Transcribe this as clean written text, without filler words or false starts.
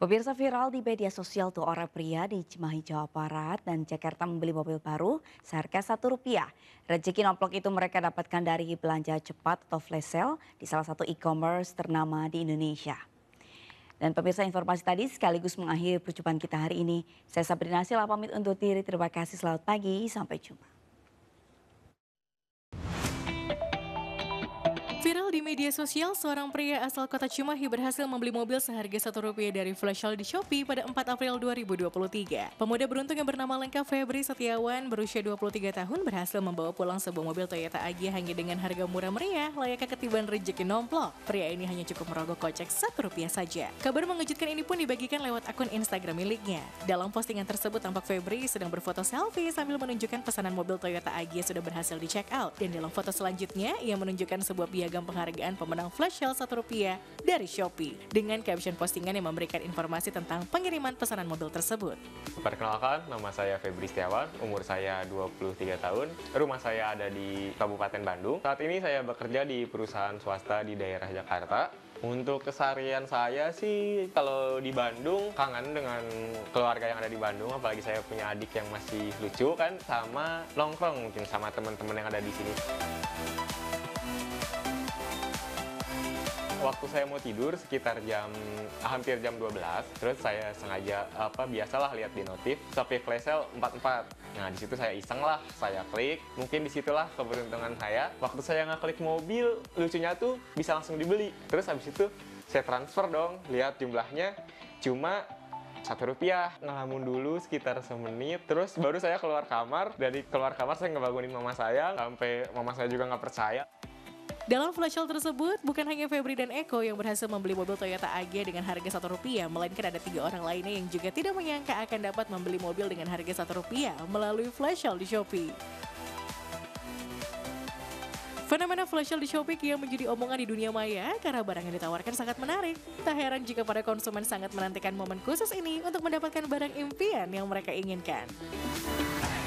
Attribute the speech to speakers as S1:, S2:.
S1: Pemirsa, viral di media sosial tuh orang pria di Cimahi, Jawa Barat dan Jakarta membeli mobil baru seharga Rp1. Rezeki nomplok itu mereka dapatkan dari belanja cepat atau flash sale di salah satu e-commerce ternama di Indonesia. Dan pemirsa, informasi tadi sekaligus mengakhiri perjumpaan kita hari ini. Saya Sabrina Sila pamit undur diri. Terima kasih, selamat pagi, sampai jumpa.
S2: Viral di media sosial, seorang pria asal kota Cimahi berhasil membeli mobil seharga Rp1 dari flash sale di Shopee pada 4 April 2023. Pemuda beruntung yang bernama lengkap Febri Setiawan berusia 23 tahun berhasil membawa pulang sebuah mobil Toyota Agya hanya dengan harga murah meriah layaknya ketiban rezeki nomplok. Pria ini hanya cukup merogoh kocek Rp1 saja. Kabar mengejutkan ini pun dibagikan lewat akun Instagram miliknya. Dalam postingan tersebut tampak Febri sedang berfoto selfie sambil menunjukkan pesanan mobil Toyota Agya sudah berhasil di check out. Dan dalam foto selanjutnya ia menunjukkan sebuah piagam penghargaan pemenang flash sale Rp1 dari Shopee dengan caption postingan yang memberikan informasi tentang pengiriman pesanan mobil tersebut.
S3: Perkenalkan, nama saya Febri Setiawan, umur saya 23 tahun, rumah saya ada di Kabupaten Bandung. Saat ini saya bekerja di perusahaan swasta di daerah Jakarta. Untuk keseharian saya sih, kalau di Bandung, kangen dengan keluarga yang ada di Bandung, apalagi saya punya adik yang masih lucu kan, sama nongkrong mungkin sama teman-teman yang ada di sini. Waktu saya mau tidur sekitar hampir jam 12, terus saya sengaja biasalah lihat di notif Shopee flash sale 44. Nah, di situ saya iseng lah, saya klik. Mungkin disitulah keberuntungan saya. Waktu saya ngeklik mobil, lucunya tuh bisa langsung dibeli. Terus habis itu saya transfer dong, lihat jumlahnya cuma Rp1. Ngelamun dulu sekitar semenit, terus baru saya keluar kamar. Dari keluar kamar saya ngebangunin mama saya, sampai mama saya juga nggak percaya.
S2: Dalam flash sale tersebut, bukan hanya Febri dan Eko yang berhasil membeli mobil Toyota Agya dengan harga Rp1, melainkan ada 3 orang lainnya yang juga tidak menyangka akan dapat membeli mobil dengan harga Rp1 melalui flash sale di Shopee. Fenomena flash sale di Shopee yang menjadi omongan di dunia maya karena barang yang ditawarkan sangat menarik. Tak heran jika para konsumen sangat menantikan momen khusus ini untuk mendapatkan barang impian yang mereka inginkan.